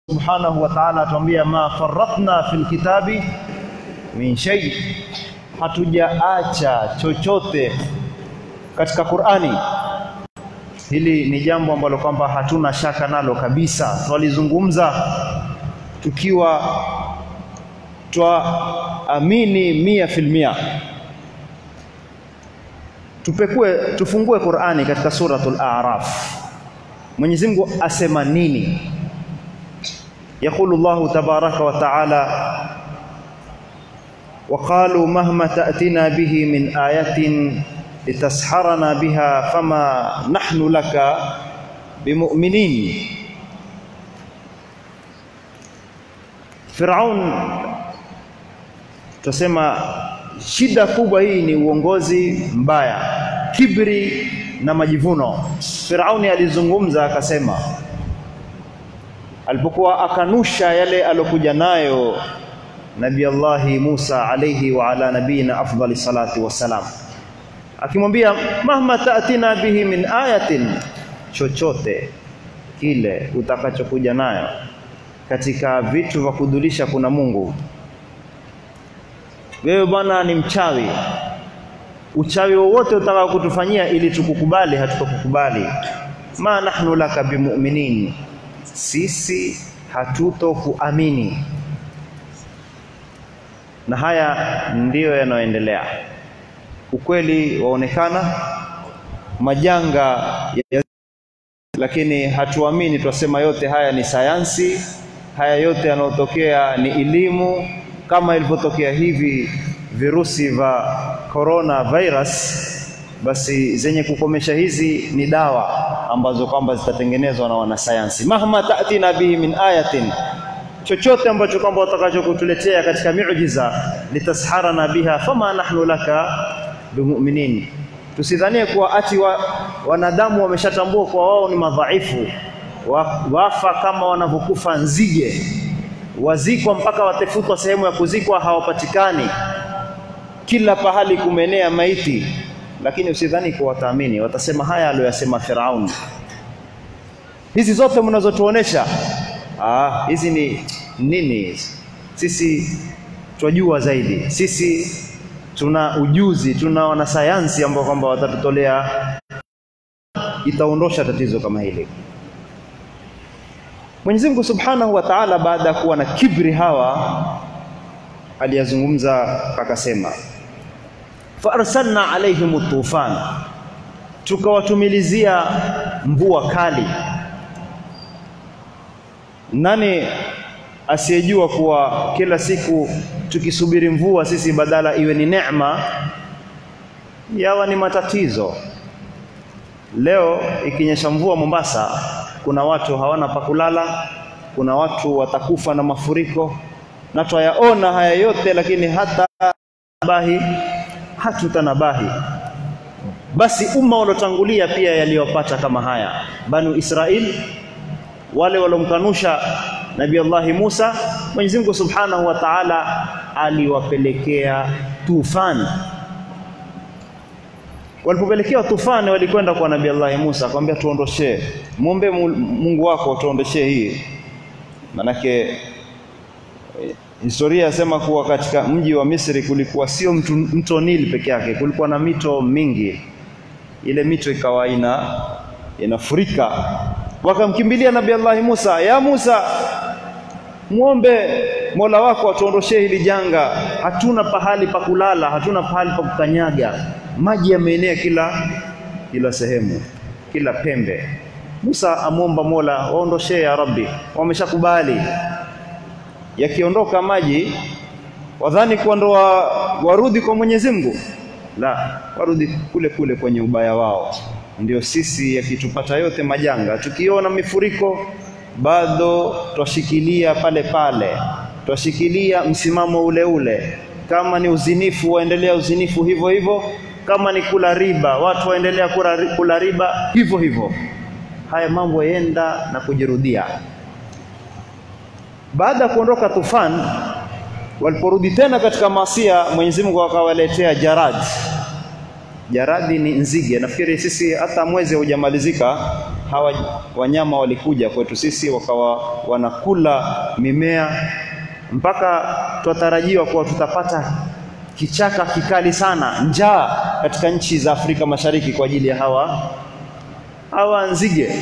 Subhanahu wa ta'ala atuambia ma farratna fil kitabi min shay, hatujaacha chochote katika Qur'ani. Hili ni jambo ambalo kwamba hatuna shaka nalo kabisa. Twalizungumza tukiwa twaamini 100%. Tufungue Qur'ani katika suratul A'raf. Mwenyezi Mungu asema nini? يقول الله تبارك وتعالى وقالوا مهما تأتنا به من آية لتسحرنا بها فما نحن لك بمؤمنين. Firaun tusema shida kubwa hii ni uongozi mbaya, kibri na majivuno. Firauni alizungumza akasema, alipokuwa akanusha yale alokuja nayo Nabii Allah Musa alayhi wa ala nabiyina afdali salati wassalam, akimwambia mahma ta'tina bihi min ayatin, chochote kile utakachokuja nayo katika vitu vya kudulisha kuna Mungu, wewe bwana ni mchawi, uchawi wowote utakao kutufanyia ili tukukubali hatutakukubali. Ma nahnu laka bimu'minin, sisi hatutokuamini. Na haya ndiyo yanayoendelea. Ukweli waonekana, majanga lakini hatuamini. Twasema yote haya ni sayansi, haya yote yanayotokea ni elimu, kama ilivyotokea hivi virusi vya corona virus, basi zenye kukomesha hizi ni dawa ambazo kwamba zitatengenezwa na wanasayansi. Mahma ta'tina bihi min ayatin, chochote ambacho kwamba utakachokutuletea katika miujiza, litasharana biha fama nahnu laka bimu'minin. Tusidhanie kuwa ati wanadamu wameshatambua kwa wao ni madhaifu, wafa kama wanavyokufa nzige, wazikwa mpaka watafutwa sehemu ya kuzikwa hawapatikani, kila pahali kumenea maiti. Lakini usidhani kwa wataamini, watasema haya aliyosema Firaun. Hizi zote mnazotuonesha hizi ni nini? Sisi twajua zaidi, sisi tuna ujuzi, tuna wanasayansi ambao kwamba watatutolea, itaondosha tatizo kama hili. Mwenyezi Mungu Subhanahu wa Ta'ala baada ya kuwa na kibri hawa aliyazungumza akasema, fa arsalna alaihim at-tufan, tukawatumilizia mvua kali. Nani asiyejua kuwa kila siku tukisubiri mvua sisi badala iwe ni neema yawa ni matatizo? Leo ikinyesha mvua Mombasa, kuna watu hawana pa kulala, kuna watu watakufa na mafuriko, na twayaona haya yote, lakini hata hatutanabahi. Basi umma waliotangulia pia yaliwapata kama haya. Banu Israil, wale walomkanusha Nabii Allah Musa, Mwenyezi Mungu Subhanahu wa Ta'ala aliwapelekea tufani. Walipopelekewa tufani, walikwenda kwa Nabii Allah Musa akamwambia, tuondoshe, muombe Mungu wako tuondoshe hii. Manake historia yasema kuwa katika mji wa Misri kulikuwa sio mto Nile peke yake, kulikuwa na mito mingi. Ile mito ikawa inafurika. Wakamkimbilia Nabii Allah Musa, ya Musa, muombe Mola wako atuondoshe hili janga, hatuna pahali pa kulala, hatuna pahali pa kukanyaga, maji yameenea kila sehemu, kila pembe. Musa amomba Mola, waondoshe ya Rabbi. Wameshakubali. Yakiondoka maji, wadhani kwa ndo warudi kwa Mwenyezi Mungu? La, warudi kule kwenye ubaya wao. Ndio sisi yakitupata yote majanga, tukiona mifuriko bado twashikilia pale pale, twashikilia msimamo ule ule. Kama ni uzinifu, waendelea uzinifu hivyo hivyo. Kama ni kula riba, watu waendelea kula riba hivyo hivyo. Haya mambo yenda na kujirudia. Baada ya kuondoka tufani, waliporudi tena katika masia, Mwenyezi Mungu akawaletea jarad. Jaradi ni nzige. Nafikiri sisi hata mwezi hujamalizika hawa wanyama walikuja kwetu sisi wakawa wanakula mimea, mpaka tutarajiwa kuwa tutapata kichaka kikali sana, njaa katika nchi za Afrika Mashariki kwa ajili ya hawa nzige.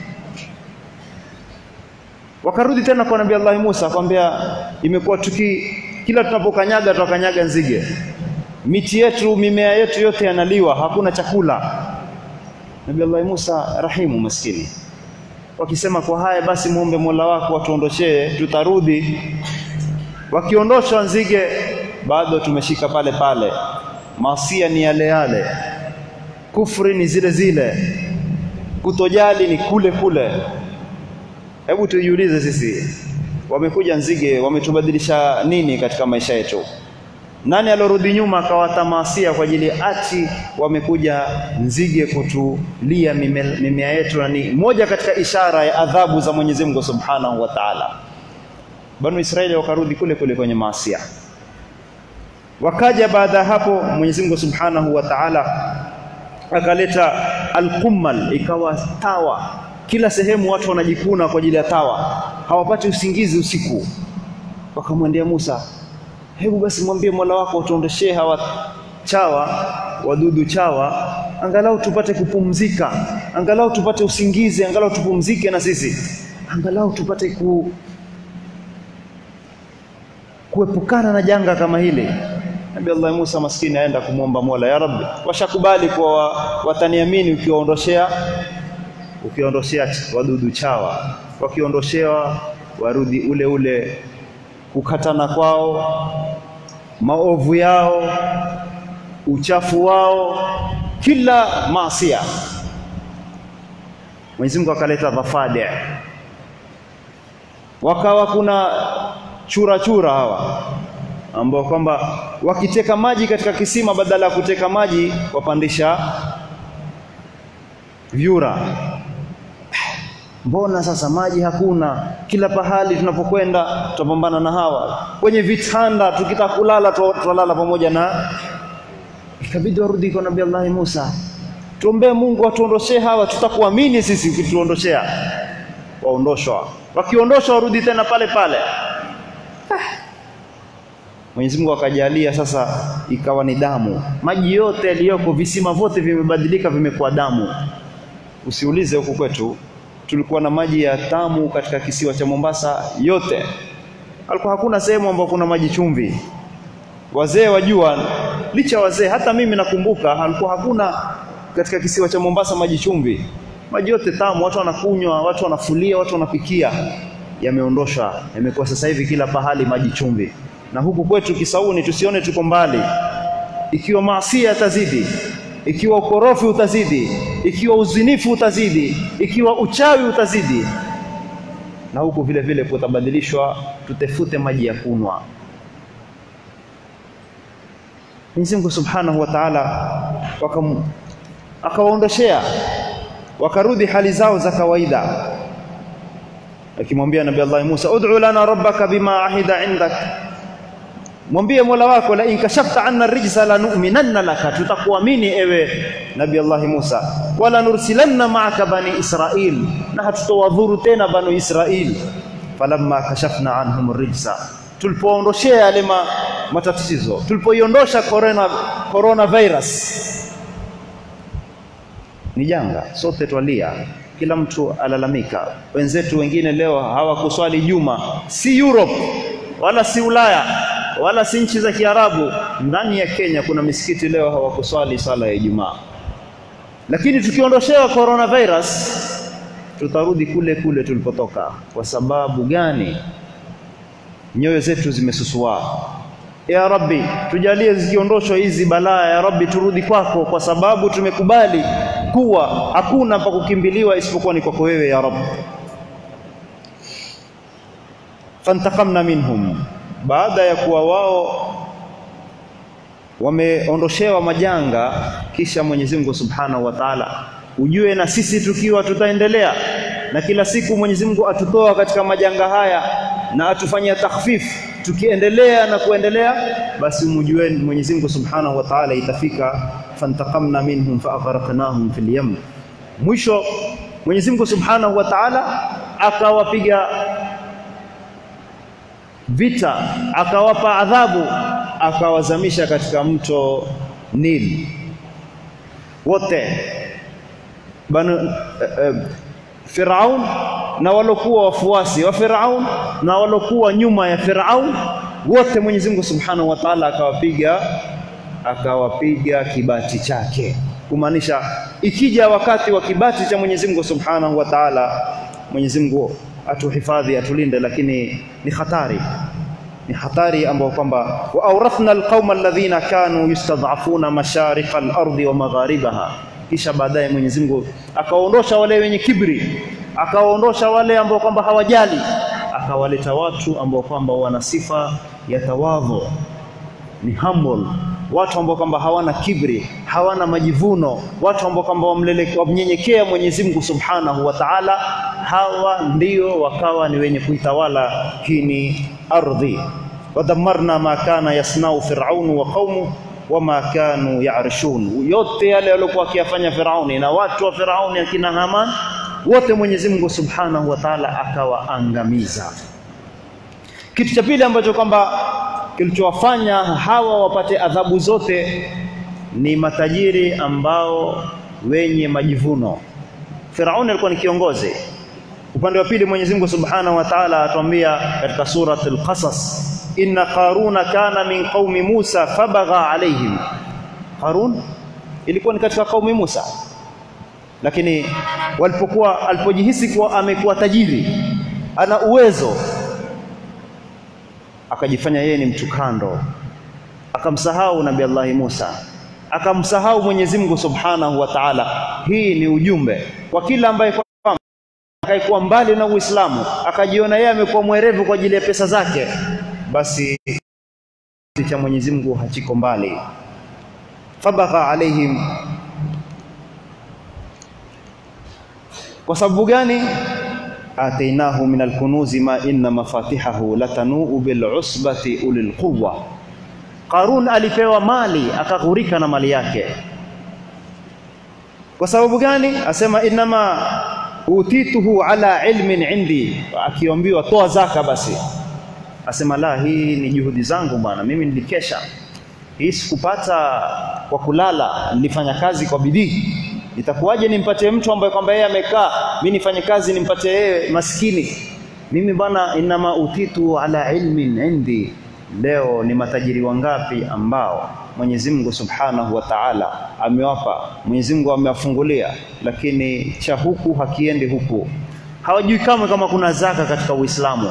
Wakarudi tena kwa Nabii Allah Musa akamwambia, imekuwa kila tunapokanyaga tukanyaga nzige, miti yetu mimea yetu yote yanaliwa, hakuna chakula. Nabii Allah Musa rahimu maskini, wakisema kwa haya basi muombe Mola wako atuondoshee, tutarudi. Wakiondoshwa nzige, bado tumeshika pale pale, maasi ni yale yale, kufri ni zile zile, kutojali ni kule kule. Hebu tujiulize sisi, wamekuja nzige wametubadilisha nini katika maisha yetu? Nani alorudi nyuma akawata maasi kwa ajili ati wamekuja nzige kutulia mimea yetu? Na ni moja katika ishara ya adhabu za Mwenyezi Mungu Subhanahu wa Ta'ala. Banu Israeli wakarudi kule kule kwenye maasi. Wakaja baada hapo Mwenyezi Mungu Subhanahu wa Ta'ala akaleta al-qummal, ikawa tawa kila sehemu, watu wanajikuna kwa ajili ya tawa, hawapati usingizi usiku. Wakamwendea Musa, hebu basi mwambie Mola wako atuondoshee hawa chawa, wadudu chawa, angalau tupate kupumzika, angalau tupate usingizi, angalau tupumzike na sisi, angalau tupate kuepukana na janga kama hili. Nabii Allah Musa maskini aenda kumwomba Mola, ya Rabbi, washakubali kwa wataniamini ukiondoshea wadudu chawa, wakiondoshewa warudi ule ule kukatana kwao, maovu yao, uchafu wao, kila maasi. Mwenyezi Mungu akaleta dhafadi, wakawa kuna chura hawa ambao kwamba wakiteka maji katika kisima, badala ya kuteka maji wapandisha vyura. Mbona sasa maji hakuna? Kila pahali tunapokwenda tutapambana na hawa. Kwenye vitanda tukitaka kulala tulala pamoja na. Ikabidi warudi kwa Nabii Allah Musa, tuombe Mungu atuondoshee hawa, tutakuamini sisi ukituondoshea. Waondoshwa, wakiondoshwa warudi tena pale pale. Mwenyezi Mungu akajalia sasa ikawa ni damu. Maji yote yaliyoko, visima vyote vimebadilika, vimekuwa damu. Usiulize huku kwetu, tulikuwa na maji ya tamu katika kisiwa cha Mombasa yote. Alikuwa hakuna sehemu ambapo kuna maji chumvi. Wazee wajua, licha wazee, hata mimi nakumbuka alikuwa hakuna katika kisiwa cha Mombasa maji chumvi. Maji yote tamu, watu wanakunywa, watu wanafulia, watu wanapikia. Yameondosha, yamekuwa sasa hivi kila pahali maji chumvi. Na huku kwetu Kisauni tusione tuko mbali. Ikiwa maasi yatazidi, ikiwa ukorofi utazidi, ikiwa uzinifu utazidi, ikiwa uchawi utazidi, na huku vile vile kutabadilishwa, tutafute maji ya kunwa. Mwenyezi Mungu Subhanahu wa Ta'ala akawaondoshea, wakarudi hali zao za kawaida. Akimwambia Nabii Allah Musa, ud'u lana rabbaka bima ahida indak, mwambie Mola wako, la in kashafta anna rijsa la nu'minanna laka, tutakuamini ewe Nabii Allah Musa, wala nursilanna ma'aka bani Israil, na hatutowadhuru tena banu Israil. Falamma kashafna anhum rijsa, tulipoondoshea yale matatizo, tulipoiondosha coronavirus, ni janga, sote twalia, kila mtu alalamika. Wenzetu wengine leo hawakuswali Juma, si Europe wala si Ulaya wala si nchi za Kiarabu. Ndani ya Kenya kuna misikiti leo hawakuswali sala ya Ijumaa. Lakini tukiondoshewa coronavirus, tutarudi kule kule tulipotoka. Kwa sababu gani? Nyoyo zetu zimesusua. Ya Rabbi, tujalie zikiondoshwa hizi balaa, ya Rabbi turudi kwako, kwa sababu tumekubali kuwa hakuna pa kukimbiliwa isipokuwa ni kwako wewe ya Rabbi. Fantaqamna minhum, baada ya kuwa wao wameondoshewa majanga, kisha Mwenyezi Mungu Subhanahu wa Ta'ala, ujue na sisi tukiwa tutaendelea na kila siku Mwenyezi Mungu atutoa katika majanga haya na atufanyia takhfif, tukiendelea na kuendelea, basi mjue Mwenyezi Mungu Subhanahu wa Ta'ala itafika fantaqamna minhum fa aghraqnahum fil yam. Mwisho Mwenyezi Mungu Subhanahu wa Ta'ala akawapiga vita, akawapa adhabu, akawazamisha katika mto Nil wote. Firaun na walokuwa wafuasi wa Firaun na walokuwa nyuma ya Firaun wote Mwenyezi Mungu Subhanahu wa Ta'ala akawapiga kibati chake, kumaanisha ikija wakati wa kibati cha Mwenyezi Mungu Subhanahu wa Ta'ala, Mwenyezi Mungu atuhifadhi, atulinde, lakini ni hatari ambayo kwamba wa awrathna alqauma alladhina kanu yustad'afuna mashariqa al-ardi wa magharibaha. Kisha baadaye Mwenyezi Mungu akaondosha wale wenye kibri, akaondosha wale ambao kwamba hawajali, akawaleta watu ambao kwamba wana sifa ya tawadhu, ni humble, watu ambao kwamba hawana kibri, hawana majivuno, watu ambao kwamba wamnyenyekea Mwenyezi Mungu Subhanahu wa Ta'ala. Hawa ndio wakawa ni wenye kuitawala hii ardhi. Wadammarna ma kana yasnau Firaun wa qaumu wama kanu ya'rishun. Yote yale waliokuwa wakiyafanya Firauni na watu wa Firauni akina Haman, wote Mwenyezi Mungu Subhanahu wa Ta'ala akawaangamiza. Kitu cha pili ambacho kwamba kilichowafanya hawa wapate adhabu zote ni matajiri ambao wenye majivuno. Firauni alikuwa ni kiongozi. Upande wa pili Mwenyezi Mungu Subhanahu wa Ta'ala atuambia katika surat al-Qasas, inna Qaruna kana min qaumi Musa fabagha alaihim. Qarun ilikuwa ni katika qaumi Musa, lakini alipojihisi kuwa amekuwa tajiri, ana uwezo, akajifanya yeye ni mtu kando, akamsahau Nabii Allah Musa, akamsahau Mwenyezi Mungu Subhanahu wa Ta'ala. Hii ni ujumbe kwa kila ambaye akaikuwa mbali na Uislamu, akajiona yeye amekuwa mwerevu kwa ajili ya pesa zake, basi cha Mwenyezi Mungu hachiko mbali. Fabagha alaihim. Kwa sababu gani? Atainahu min alkunuzi ma inna mafatihahu latanuu bil usbati ulil quwwa. Qarun alipewa mali, akaghurika na mali yake. Kwa sababu gani? Asema inma utituhu ala ilmin indi. Akiambiwa toa zaka, basi asema la, hii ni juhudi zangu bwana, mimi nilikesha, hii sikupata kwa kulala, nilifanya kazi kwa bidii. Itakuwaje nimpatie mtu ambaye kwamba yeye amekaa, mimi nifanye kazi nimpatie yeye maskini? Mimi bwana, inama utitu ala ilmin indi. Leo ni matajiri wangapi ambao Mwenyezi Mungu Subhanahu wa Ta'ala amewapa, Mwenyezi Mungu amewafungulia, lakini cha huku hakiendi huku. Hawajui kama kuna zaka katika Uislamu.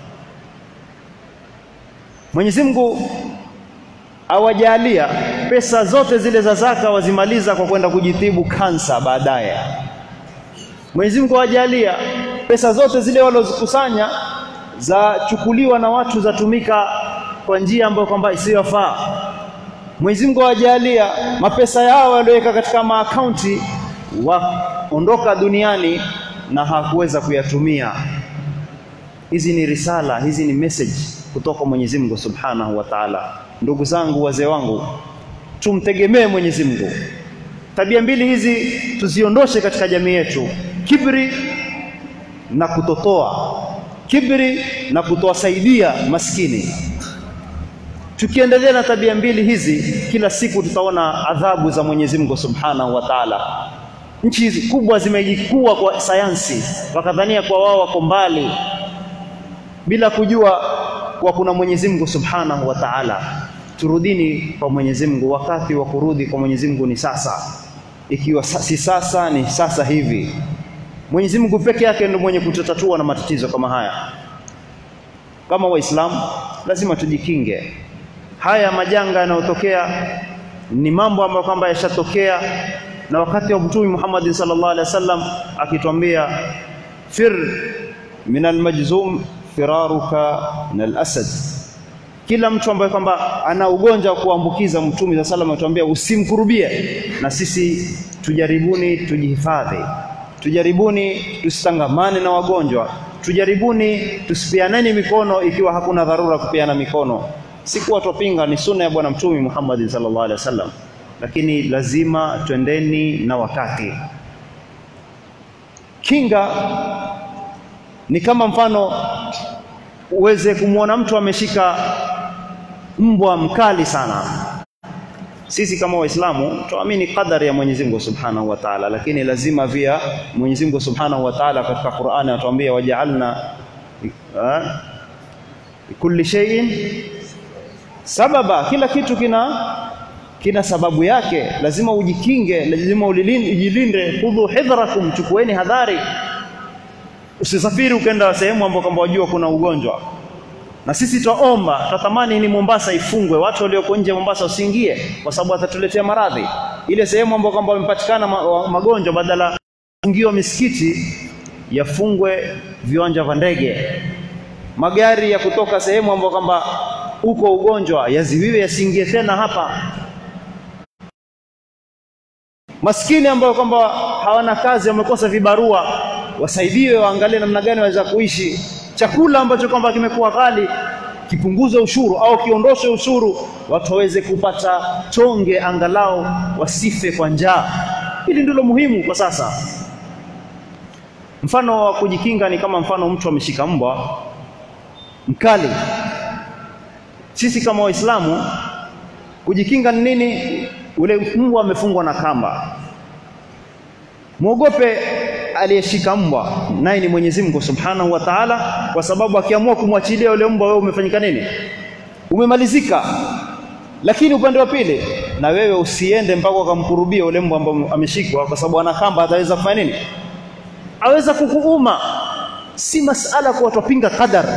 Mwenyezi Mungu awajalia pesa zote zile za zaka wazimaliza kwa kwenda kujitibu kansa baadaye. Mwenyezi Mungu awajalia pesa zote zile walozikusanya za chukuliwa na watu zatumika kwa njia ambayo kwamba isiyofaa. Mwenyezi Mungu awajalia mapesa yao walioweka katika maakaunti waondoka duniani na hakuweza kuyatumia. Hizi ni risala, hizi ni message kutoka Mwenyezi Mungu Subhanahu wa Ta'ala. Ndugu zangu, wazee wangu, tumtegemee Mwenyezi Mungu. Tabia mbili hizi tuziondoshe katika jamii yetu: kibri na kutotoa, kibri na kutowasaidia maskini. Tukiendelea na tabia mbili hizi, kila siku tutaona adhabu za Mwenyezi Mungu Subhanahu wa Ta'ala. Nchi kubwa zimejikua kwa sayansi, wakadhania kwa wao wako mbali, bila kujua kwa kuna Mwenyezi Mungu Subhanahu wa Ta'ala. Turudini kwa Mwenyezi Mungu. Wakati wa kurudi kwa Mwenyezi Mungu ni sasa. Ikiwa si sasa, ni sasa hivi. Mwenyezi Mungu peke yake ndiye mwenye kutatatua na matatizo kama haya. Kama Waislamu lazima tujikinge. Haya majanga yanayotokea ni mambo ambayo kwamba yashatokea, na wakati wa Mtume Muhammad sallallahu alaihi wasallam akituambia fir min almajzum firaruka min alasad. Kila mtu ambaye kwamba ana ugonjwa wa kuambukiza, Mtume sallallahu alaihi wasallam atuambia usimkurubie. Na sisi tujaribuni tujihifadhi, tujaribuni tusitangamane na wagonjwa, tujaribuni tusipianeni mikono ikiwa hakuna dharura kupiana mikono. Sikuwa tupinga, ni sunna ya bwana Mtume Muhammad sallallahu alaihi wasallam, lakini lazima twendeni na wakati. Kinga ni kama mfano uweze kumuona mtu ameshika mbwa mkali sana. Sisi kama Waislamu tuamini qadari ya Mwenyezi Mungu Subhanahu wa Ta'ala, lakini lazima via Mwenyezi Mungu Subhanahu wa Ta'ala katika Qur'ani atuambia waja'alna kulli shay'in sababa, kila kitu kina sababu yake. Lazima ujikinge, lazima ujilinde. Khudhu hidhrakum, chukueni hadhari. Usisafiri ukenda sehemu ambapo kwamba wajua kuna ugonjwa. Na sisi tuomba, tutamani ni Mombasa ifungwe, watu walioko nje Mombasa usiingie kwa sababu atatuletea maradhi. Ile sehemu ambapo kwamba wamepatikana magonjwa, badala fungiwa misikiti yafungwe viwanja vya ndege. Magari ya kutoka sehemu ambapo kwamba uko ugonjwa yaziwiwe, yasiingie tena hapa. Maskini ambao kwamba hawana kazi, wamekosa vibarua, wasaidiwe, waangalie namna gani waweza kuishi. Chakula ambacho kwamba kimekuwa ghali kipunguze ushuru au kiondoshe ushuru, watu waweze kupata tonge angalau wasife kwa njaa. Hili ndilo muhimu kwa sasa. Mfano wa kujikinga ni kama mfano mtu ameshika mbwa mkali. Sisi kama Waislamu kujikinga ni nini? Ule mbwa amefungwa na kamba. Muogope aliyeshika mbwa, naye ni Mwenyezi Mungu Subhanahu wa Ta'ala, kwa sababu akiamua kumwachilia yule mbwa, wewe umefanyika nini? Umemalizika. Lakini upande wa pili, na wewe usiende mpaka ukamkurubia yule mbwa ambaye ameshikwa, kwa sababu ana kamba, ataweza kufanya nini? Aweza kukuuma. Si masala kwa tupinga qadar,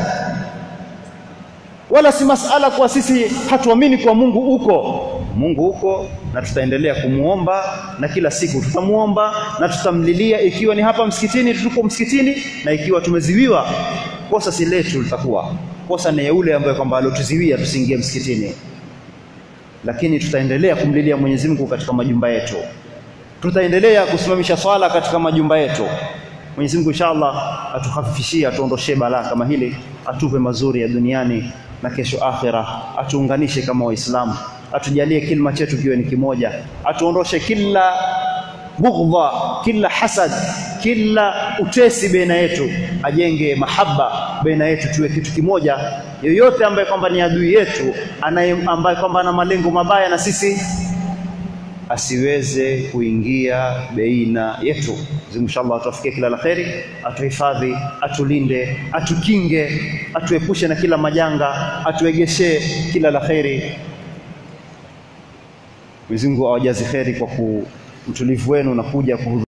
wala si masala kwa sisi hatuamini kwa Mungu uko. Mungu uko, na tutaendelea kumuomba, na kila siku tutamuomba na tutamlilia. Ikiwa ni hapa msikitini, tuko msikitini, na ikiwa tumeziwiwa, kosa si letu litakuwa. Kosa ni yule ambaye kwamba alotuziwia tusiingie msikitini. Lakini tutaendelea kumlilia Mwenyezi Mungu katika majumba yetu. Tutaendelea kusimamisha swala katika majumba yetu. Mwenyezi Mungu inshallah atukhafifishie, atuondoshe balaa kama hili, atupe mazuri ya duniani na kesho akhira, atuunganishe kama Waislamu, atujalie kilima chetu kiwe ni kimoja, atuondoshe kila bughdha, kila hasad, kila utesi baina yetu, ajenge mahaba baina yetu, tuwe kitu kimoja. Yoyote ambaye kwamba ni adui yetu, ambaye kwamba ana malengo mabaya na sisi, asiweze kuingia baina yetu. Inshallah atufikie kila la kheri, atuhifadhi, atulinde, atukinge, atuepushe na kila majanga, atuegeshe kila la kheri. Mwenyezi Mungu awajaze kheri kwa utulivu wenu na kuja